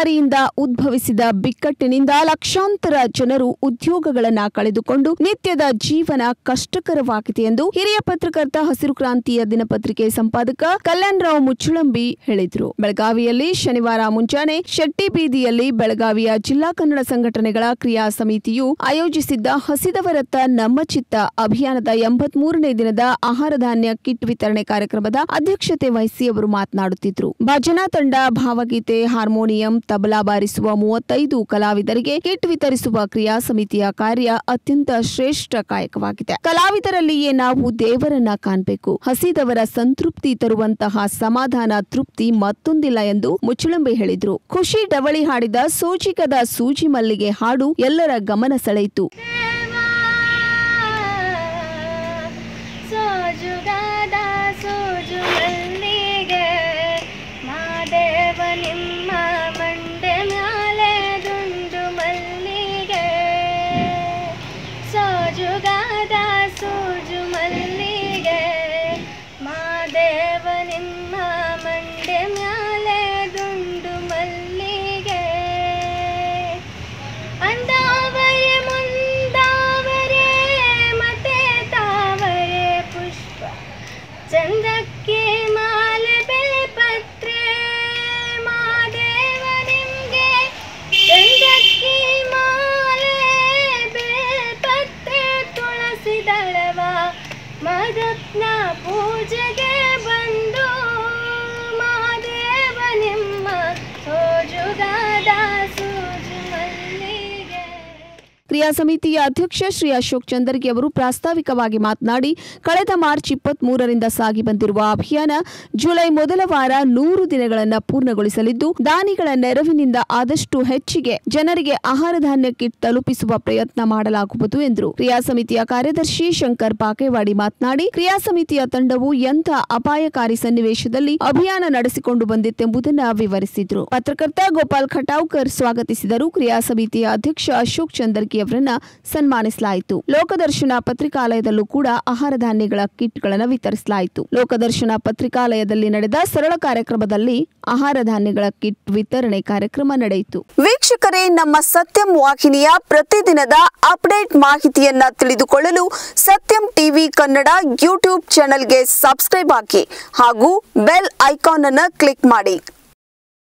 ಹೆದ್ದಾರಿಯಿಂದ ಉದ್ಭವಿಸಿದ ಬಿಕ್ಕಟ್ಟಿನಿಂದ ಲಕ್ಷಾಂತರ ಜನರು ಉದ್ಯೋಗಗಳನ್ನು ಕಳೆದುಕೊಂಡು ನಿತ್ಯದ ಜೀವನ ಕಷ್ಟಕರವಾಗಿದೆ ಎಂದು ಹಿರಿಯ ಪತ್ರಕರ್ತ ಹಸಿರು ಕ್ರಾಂತಿಯ ದಿನಪತ್ರಿಕೆ ಸಂಪಾದಕ ಕಲ್ಯಾಣರಾವ್ ಮುಚ್ಚುಳಂಬಿ ಹೇಳಿದರು. ಬೆಳಗಾವಿಯಲ್ಲಿ ಶನಿವಾರ ಮುಂಜಾನೆ ಶೆಟ್ಟಿ ಬೀದಿಯಲ್ಲಿ ಬೆಳಗಾವಿಯ ಜಿಲ್ಲಾ ಕನ್ನಡ ಸಂಘಟನೆಗಳ ಕ್ರಿಯಾ ಸಮಿತಿಯು ಆಯೋಜಿಸಿದ್ದ ಹಸಿದವರತ್ತ ನಮ್ಮ ಚಿತ್ತ ಅಭಿಯಾನದ 83ನೇ ದಿನದ ಆಹಾರ ಧಾನ್ಯ ಕಿಟ್ ವಿತರಣೆ ಕಾರ್ಯಕ್ರಮದ ಅಧ್ಯಕ್ಷತೆ ವಹಿಸಿ ಅವರು ಮಾತನಾಡುತ್ತಿದ್ದರು. ಭಜನಾ ತಂಡ, ಭಾವಗೀತೆ, ಹಾರ್ಮೋನಿಯಂ, ತಬಲಾ ಬಾರಿಸುವ 35 ಕಲಾವಿದರಿಗೆ ಕಿಟ್ ವಿತರಿಸುವ ಕ್ರಿಯಾ ಸಮಿತಿಯ ಕಾರ್ಯ ಅತ್ಯಂತ ಶ್ರೇಷ್ಠ ಕಾಯಕವಾಗಿದೆ. ಕಲಾವಿದರಲ್ಲಿಯೇ ನಾವು ದೇವರನ್ನ ಕಾಣಬೇಕು. ಹಸಿದವರ ಸಂತೃಪ್ತಿ ತರುವಂತಹ ಸಮಾಧಾನ, ತೃಪ್ತಿ ಮತ್ತೊಂದಿಲ್ಲ ಎಂದು ಮುಚ್ಚುಳಂಬಿ ಹೇಳಿದರು. ಖುಷಿ ಡವಳಿ ಹಾಡಿದ ಸೋಜಿಗದ ಸೂಜಿ ಮಲ್ಲಿಗೆ ಹಾಡು ಎಲ್ಲರ ಗಮನ ಸೆಳೆಯಿತು. ಚಂದಕ್ಕೆ ಮಾಲೆ ಬೆಲ್ಪತ್ರೆ ಮಾದೇವ ನಿಮ್ಗೆ, ಚಂದಕ್ಕೆ ಮಾಲೆ ಬೆಲ್ಪತ್ರೆ ತುಳಸಿ ದಳವ ಮದಪ್ನ ಪೂಜೆಗೆ ಬಂದು ಮಾದೇವ ನಿಮ್ಮ ಸೋಜುಗಾದ ಸೂಜು ಮಲ್ಲಿಗೆ. ಕ್ರಿಯಾ ಸಮಿತಿಯ ಅಧ್ಯಕ್ಷ ಶ್ರೀ ಅಶೋಕ್ ಚಂದರ್ಗಿ ಅವರು ಪ್ರಾಸ್ತಾವಿಕವಾಗಿ ಮಾತನಾಡಿ, ಕಳೆದ ಮಾರ್ಚ್ 23ರಿಂದ ಸಾಗಿ ಬಂದಿರುವ ಅಭಿಯಾನ ಜುಲೈ ಮೊದಲ ವಾರ 100 ದಿನಗಳನ್ನು ಪೂರ್ಣಗೊಳಿಸಲಿದ್ದು, ದಾನಿಗಳ ನೆರವಿನಿಂದ ಆದಷ್ಟು ಹೆಚ್ಚಿಗೆ ಜನರಿಗೆ ಆಹಾರ ಧಾನ್ಯ ಕಿಟ್ ತಲುಪಿಸುವ ಪ್ರಯತ್ನ ಮಾಡಲಾಗುವುದು ಎಂದರು. ಕ್ರಿಯಾ ಸಮಿತಿಯ ಕಾರ್ಯದರ್ಶಿ ಶಂಕರ್ ಪಾಕೆವಾಡಿ ಮಾತನಾಡಿ, ಕ್ರಿಯಾ ಸಮಿತಿಯ ತಂಡವು ಎಂಥ ಅಪಾಯಕಾರಿ ಸನ್ನಿವೇಶದಲ್ಲಿ ಅಭಿಯಾನ ನಡೆಸಿಕೊಂಡು ಬಂದಿತ್ತೆಂಬುದನ್ನು ವಿವರಿಸಿದರು. ಪತ್ರಕರ್ತ ಗೋಪಾಲ್ ಖಟಾವ್ಕರ್ ಸ್ವಾಗತಿಸಿದರು. ಕ್ರಿಯಾ ಸಮಿತಿಯ ಅಧ್ಯಕ್ಷ ಅಶೋಕ್ ಚಂದರ್ಗಿ ಅವರನ್ನ ಸನ್ಮಾನಿಸಲಾಯಿತು. ಲೋಕದರ್ಶನ ಪತ್ರಿಕಾಲಯದಲ್ಲೂ ಕೂಡ ಆಹಾರ ಧಾನ್ಯಗಳ ಕಿಟ್ಗಳನ್ನು ವಿತರಿಸಲಾಯಿತು. ಲೋಕದರ್ಶನ ಪತ್ರಿಕಾಲಯದಲ್ಲಿ ನಡೆದ ಸರಳ ಕಾರ್ಯಕ್ರಮದಲ್ಲಿ ಆಹಾರ ಧಾನ್ಯಗಳ ಕಿಟ್ ವಿತರಣೆ ಕಾರ್ಯಕ್ರಮ ನಡೆಯಿತು. ವೀಕ್ಷಕರೇ, ನಮ್ಮ ಸತ್ಯಂ ವಾಹಿನಿಯ ಪ್ರತಿದಿನದ ಅಪ್ಡೇಟ್ ಮಾಹಿತಿಯನ್ನ ತಿಳಿದುಕೊಳ್ಳಲು ಸತ್ಯಂ ಟಿವಿ ಕನ್ನಡ ಯೂಟ್ಯೂಬ್ ಚಾನೆಲ್ಗೆ ಸಬ್ಸ್ಕ್ರೈಬ್ ಆಗಿ ಹಾಗೂ ಬೆಲ್ ಐಕಾನ್ ಅನ್ನು ಕ್ಲಿಕ್ ಮಾಡಿ.